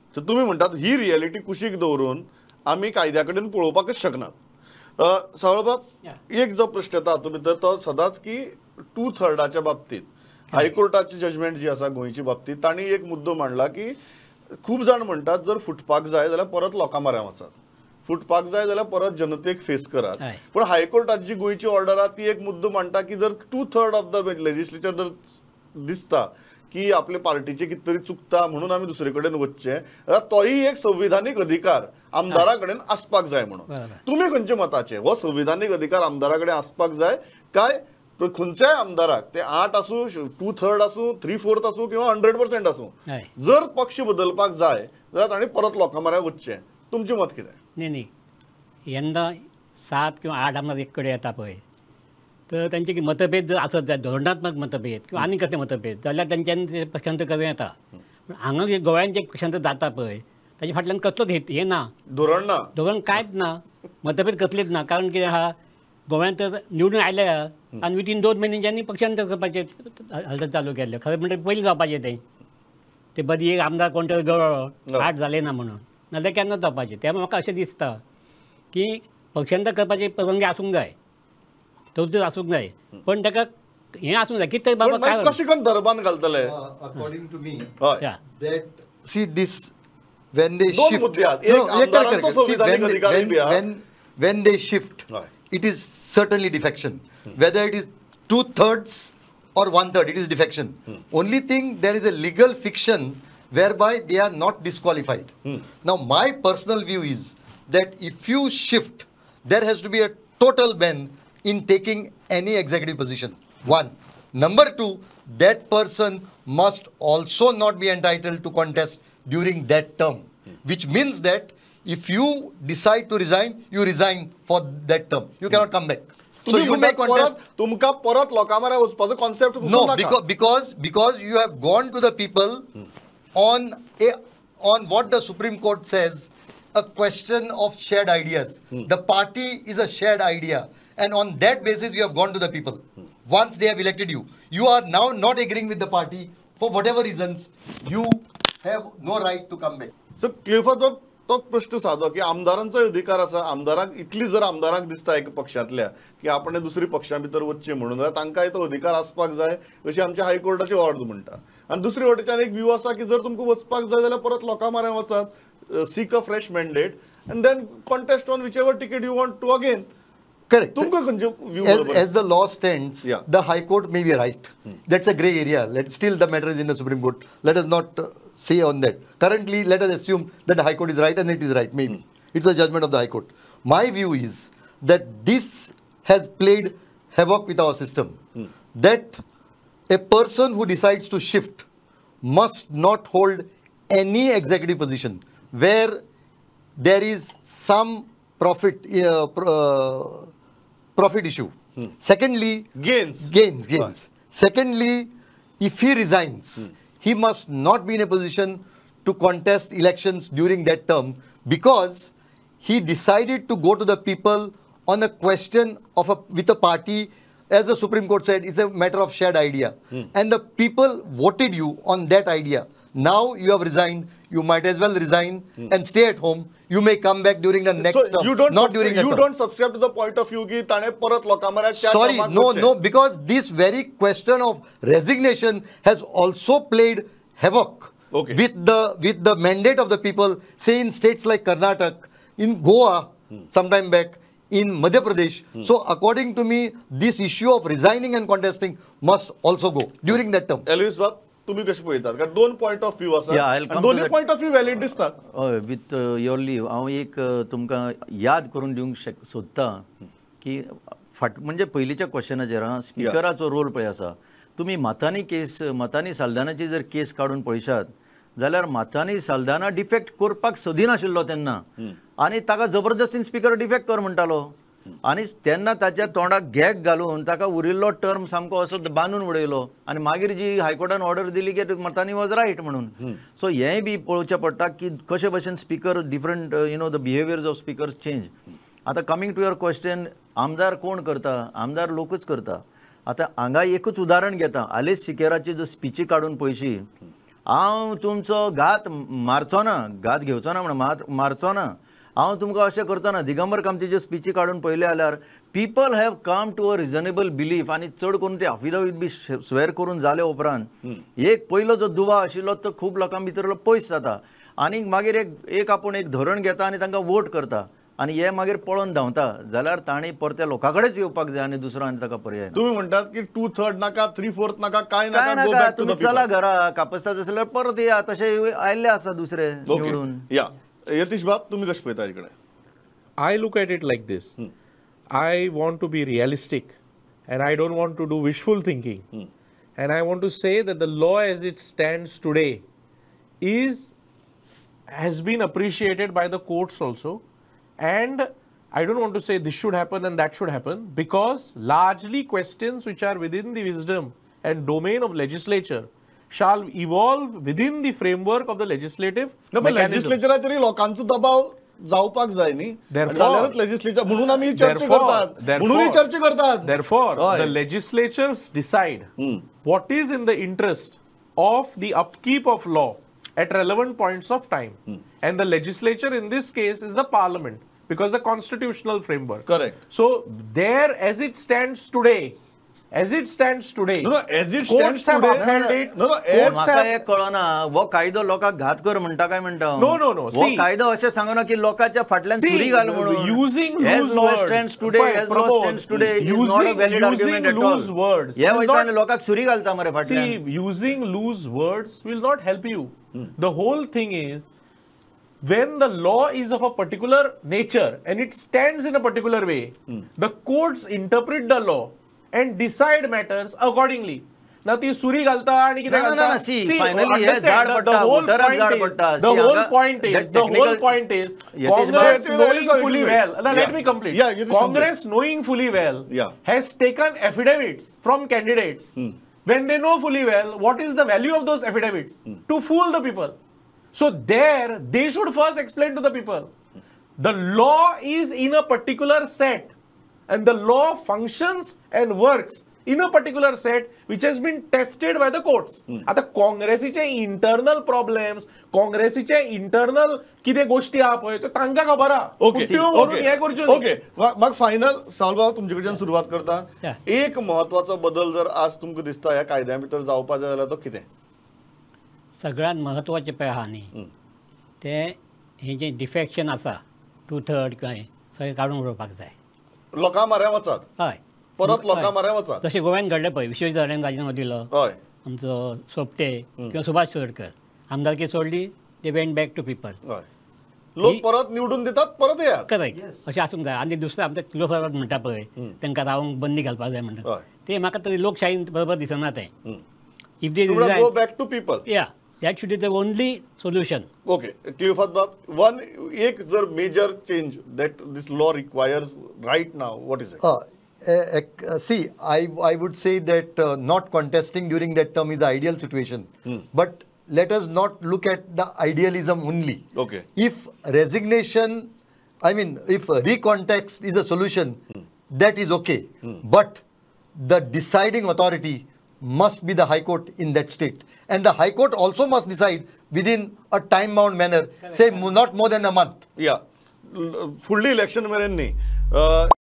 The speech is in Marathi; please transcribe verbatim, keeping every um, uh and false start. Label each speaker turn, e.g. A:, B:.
A: सो तुम्ही म्हणतात ही रियलिटी कुशीक दवरून आमी कायद्या कडेन पळोवपाकच शकनात. सावळबाब, एक जो प्रश्न येता हातूंत भितर तो सदांच की टू थर्डाच्या बाबतींत हायकोर्टाची जजमेंट जी आसा गोंयची बाबतींत तांणी एक मुद्दो मांडला की खूब जाण म्हणटात जर फुटपाक जाय जाल्यार परत लोकां म्हऱ्यांत वचात, फुटपाक जाय जाल्यार परत जनतेक फेस करात. पण हायकोर्टाची जी गोंयची ऑर्डर आहा ती एक मुद्दो मांडटा की जर two third of the legislature जर दिसता की आपले पार्टीचे कितें तरी चुकता म्हणून आमी दुसरे कडेन वचचे, जाल्यार तोही एक संविधानीक अधिकार आमदारा कडेन आसपाक जाय म्हणून. तुमी खंयचे मताचे? हो संविधानीक अधिकार आमदारा कडेन आसपाक जाय काय खंयच्याय आमदाराक ते आठ आसूं, टू थर्ड आसूं, थ्री फोर्थ आसूं किंवा हंड्रेड पर्सेंट आसूं, जर पक्ष बदलपाक जाय जाल्यार तांणी परत लोकां म्हऱ्यांत वचचें? तुमचें मत कितें?
B: नाही नाही यंदा सात किंवा आठ आमदार एक कडेन येता पळय, तर तांचे मतभेद जर आसत जाय, धोरणात्मक मतभेद किंवा आनी कसले मतभेद जाल्यार तांच्यानी पक्षांतर करूं येता. पूण हांगा जे गोंयांत जे पक्षांतर जाता पळय ताचे फाटल्यान कसलोच हें ना, धोरण ना, धोरण कांयच ना, मतभेद कसलेच ना. कारण कितें आहा, गोंयांत तर निवडून आयले आनी विथीन दोन म्हयन्यांनी पक्षांतर करपाचें हालत चालू केल्लें. खरें म्हणटा पयलीं जावपाचें तें ते बदी एक आमदार कोण तरी गळो आठ जाले ना म्हणून, नाजाल्यार केन्ना जावपाचें. त्यामुळे म्हाका अशें दिसता की पक्षांतर करपाची परवानगी आसूंक जाय, तरतूद आसूंक जाय, पण ताका हें आसूंक जाय कितें तरी बाबा काय
A: कशें करून दरबान घालतले.
C: अकॉर्डिंग टू मी
A: हय
C: that see this when they
A: दोन
C: shift
A: मुद्दे आहेत. एक
C: no, एक
A: आमदारांचो
C: correct, correct. See,
A: संविधानिक
C: when,
A: अधिकार
C: when,
A: बी आहा.
C: when, when they shift it is certainly defection, whether it is two thirds or one third, it is defection. Only thing, there is a legal fiction whereby they are not disqualified. Now my personal view is that if you shift, there has to be a total ban in taking any executive position. One. Number two, that person must also not be entitled to contest during that term, which means that if you decide to resign, you resign for that term. You cannot come back. So you may contest.
A: तुमका परत लोकां म्हऱ्यांत वचपाचो concept
C: No, because because because you have gone to the people on a on what the Supreme Court says, a question of shared ideas. The party is a shared idea, and on that basis you have gone to the people. Once they have elected you, you are now not agreeing with the party for whatever reasons. You have no right to come back.
A: So Clifford तो प्रश्न सादो की आमदारांचो अधिकार आसा, आमदाराक इतली जर आमदारांक दिसता एक पक्षांतल्या की आपण दुसरी पक्षां भितर वचचें म्हणून, जाल्यार तांकांय तो अधिकार आसपाक जाय अशी आमच्या हायकोर्टाची ऑर्डर म्हणटा. आनी दुसरी वटेच्यान एक व्यू आसा की जर तुमकां वचपाक जाय जाल्यार परत लोकां म्हऱ्यांत वचात, seek a fresh mandate and then contest on whichever ticket you want to again.
C: Correct.
A: As,
C: as the law stands,
A: yeah.
C: the High Court may be right. Hmm. That's a grey area. Let, still the matter is in the Supreme Court. Let us not uh, say on that. Currently, let us assume that the High Court is right and it is right. Maybe. Hmm. It's a judgment of the High Court. My view is that this has played havoc with our system. Hmm. That a person who decides to shift must not hold any executive position where there is some profit uh, uh, profit issue. Hmm. Secondly,
A: gains.
C: Gains, gains. Right. Secondly, if he resigns, hmm. he must not be in a position to contest elections during that term because he decided to go to the people on a question of a with a party. As the Supreme Court said, it's a matter of shared idea. Hmm. And the people voted you on that idea. Now you have resigned. You might as well resign hmm. and stay at home. You may come back during the next
A: so
C: term,
A: you don't
C: not during the
A: you
C: term.
A: don't subscribe to the point of view ki tane parat loka mara
C: sorry no no because this very question of resignation has also played havoc okay. with the with the mandate of the people, say in states like Karnataka, in Goa hmm. sometime back, in Madhya Pradesh. Hmm. So according to me, this issue of resigning and contesting must also go during that term.
A: Elvis Bab, तुम्ही कशें पळयतात? कारण दोन पॉइंट ऑफ व्ह्यू आसा आनी दोन्ही पॉइंट ऑफ व्ह्यू वॅलिड दिसतात.
D: हय, विथ युअर लीव हांव एक तुमकां याद करून दिवंक शक सोदतां की फाट म्हणजे पयलींच्या क्वेश्चनाचेर स्पिकराचो रोल पळय आसा. तुमी मातानी केस मातानी साल्दानाची जर केस काडून पळयशात जाल्यार मातानी साल्दाना डिफेक्ट करपाक सोदिनाशिल्लो तेन्ना आनी ताका जबरदस्तीन स्पिकर डिफेक्ट कर म्हणटालो आनी तेन्ना ताच्या तोंडाक गॅग घालून ताका उरिल्लो टर्म सामको असो बांदून उडयलो आनी मागीर जी हायकोर्टान ऑर्डर दिली की मतांनी वॉज रायट म्हणून. सो हेंय बी पळोवचें पडटा की कशे भशेन speaker different you know the behaviours of speakers change. आतां कमिंग टू युअर क्वेश्चन, आमदार कोण करता? आमदार लोकच करता. आतां हांगा एकूच उदाहरण घेता. आलेस सिकेराची जर स्पिची काडून पळयशी, हांव तुमचो घात मारचो ना, घात घेवचो ना म्हणून मारचो ना, हांव तुमकां अशें करचो ना. दिगंबर कामतीच्यो स्पिची काडून पळयले जाल्यार people have come to a reasonable belief आनी चड करून ते अफिडेवीट बी स्वेर करून जाले उपरांत एक पयलो जो दुबाव आशिल्लो तो खूब लोकां भितर पयस जाता आनी मागीर एक एक आपूण एक धोरण घेता आनी तांकां वोट करता आनी हे मागीर पळोवन धांवता जाल्यार तांणी परत्या लोकां कडेच येवपाक जाय आनी दुसरो आनी ताका पर्याय ना.
A: तुम्ही म्हणतात की टू थर्ड नाका थ्री फोर्थ नाका काय
D: काय
A: नाका, go
D: नाका,
A: back to
D: तुम्ही
A: the
D: चला
A: people.
D: घरा कापस्ताचे जाल्यार परत या, तशे आयल्ले आसा दुसरे निवडून.
A: ओके या यतीश बाब तुम्ही कशें पळयता इकडे?
E: I look at it like this. I want to be realistic and I don't want to do wishful thinking. And I want to say that the law as it stands today is has been appreciated by the courts also. And I don't want to say this should happen and that should happen because largely questions which are within the wisdom and domain of legislature shall evolve within the framework of the legislative mechanisms.
A: लेजिस्लेचरार तरी लोकांचो दबाव जावपाक जाय न्ही,
E: Therefore-
A: जाल्यारच लेजिस्लेचर म्हणून आमी चर्चा
E: Therefore-
A: करतात,
E: therefore-
A: म्हणून चर्चा करतात.
E: Therefore,
A: हय.
E: the legislatures decide what is in the interest of the upkeep of law at relevant points of time. And the legislature in this case is the parliament because the constitutional framework.
A: Correct.
E: So there as it stands today, as it stands today,
A: No, no, as it
E: courts
A: stands
E: have
A: today-
E: upheld it.
A: No, no, as-
E: courts
D: म्हाका
E: have-
D: एक कळना हो कायदो लोकांक घात कर म्हणटा काय म्हणटा हांव?
E: No, no, no.
D: हो
E: See-
D: कायदो अशें सांगना की लोकांच्या फाटल्यान
E: See,
D: सुरी घाल म्हणून.
E: using
D: As
E: loose
D: law
E: words,
D: stands today,
E: Pramod,
D: as law stands today, it is not a
E: using-
D: valid
E: using
D: argument at
E: loose
D: all.
E: words
D: हे
E: will
D: वयता
E: not-
D: आनी लोकांक सुरी घालता मरे फाटल्यान.
E: See, using loose words will not help you. The whole thing is, when the law is of a particular nature and it stands in a particular way, the courts interpret the law and decide matters accordingly. Now, ती सुरी घालता आणि किती
D: No, no, no,
E: घालता?
D: no, see,
E: See,
D: finally हे
E: understand,
D: झाड
E: the-
D: पडटा,
E: the whole
D: उताराक
E: point
D: झाड
E: is-
D: पडटा.
E: the
D: See,
E: whole
D: हांगा
E: point is,
D: that
E: the whole
D: technical-
E: point is,
D: Yatish
E: Congress
A: Bhatt-
E: knowing
A: Sorry,
E: fully
A: wait.
E: well, now let
A: Yeah.
E: me complete.
A: Yeah, Yatish
E: Congress knowing fully well
A: Yeah.
E: has taken affidavits from candidates when they know fully well what is the value of those affidavits to fool the people. So there, they should first explain to the people. The law is in a particular set and the law functions and works in a particular set which has been tested by the courts. आता काँग्रेसीचे इंटरनल प्रॉब्लेम्स, काँग्रेसीचे इंटरनल किती गोष्टी आहा पळय त्यो तांकां खबर आहा.
A: ओके
E: त्यो म्हणून
A: ओके
E: हे करच्यो न्ही.
A: ओके म्हाका फायनल सावलबाब तुमचे कडच्यान सुरवात करता.
B: Yeah.
A: एक महत्वाचो बदल जर आज तुमकां दिसता ह्या कायद्या भितर जावपाक जाय जाल्यार तो कितें?
B: सगळ्यात महत्वाचें पळय आहा न्ही ते हे जे डिफेक्शन आसा टू थर्ड किंवा हें सगळें काडून उडोवपाक जाय.
A: लोकां म्हऱ्या वचात,
B: हय
A: परत लोकां
B: हय.
A: म्हऱ्या वचात.
B: जशें गोव्यान घडलें पळय विश्वजीत राणेन राजिनामो दिलो,
A: हय
B: आमचो सोपटे किंवा सुभाष चोडकर आमदारकी सोडली, they went back to people.
A: हय लोक
B: ही-
A: परत निवडून दितात, परत येयात.
B: करेक्ट अशें आसूंक जाय. आनी दुसरें आमचे किलोफार म्हणटा पळय तांकां रावंक बंदी घालपाक जाय म्हणटा
A: हय.
B: ते म्हाका तरी लोकशायेन बरोबर दिसना तें. If they
A: go
B: resign
A: back to people.
B: Yeah that should is the only solution.
A: Okay क्लिफात बाब, वन एक जर major change that this law requires right now, what is it?
C: Uh, uh, uh, see, I, I would say that uh, not contesting during that term is the ideal situation. But let us not look at the idealism only.
A: Okay.
C: If resignation, I mean, if uh, recontext is a solution, that is okay. But the deciding authority must be the High Court in that state. And the High Court also must decide within a time-bound manner, say mo- not more than a month.
A: या फुडली इलेक्शन मेरेन न्ही